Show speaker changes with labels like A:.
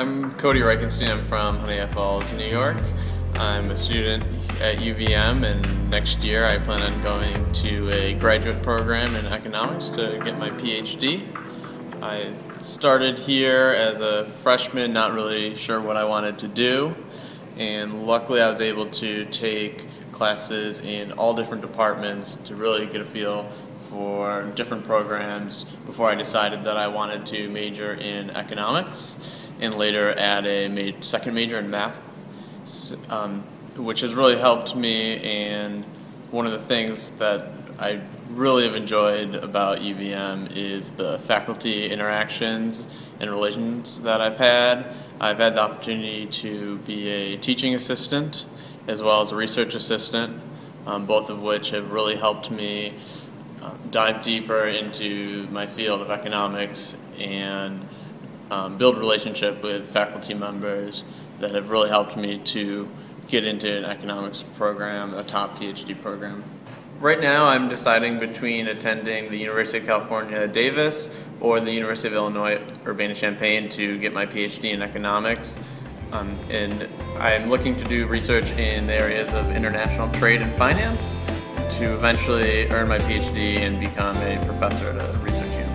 A: I'm Cody Reichenstein. I'm from Honeyett Falls, New York. I'm a student at UVM, and next year I plan on going to a graduate program in economics to get my Ph.D. I started here as a freshman, not really sure what I wanted to do, and luckily I was able to take classes in all different departments to really get a feel for different programs before I decided that I wanted to major in economics and later add a second major in math, which has really helped me. And one of the things that I really have enjoyed about UVM is the faculty interactions and relations that I've had. I've had the opportunity to be a teaching assistant as well as a research assistant, both of which have really helped me dive deeper into my field of economics and build a relationship with faculty members that have really helped me to get into an economics program, a top PhD program. Right now I'm deciding between attending the University of California, Davis or the University of Illinois, Urbana-Champaign to get my PhD in economics. And I'm looking to do research in the areas of international trade and finance to eventually earn my PhD and become a professor at a research university.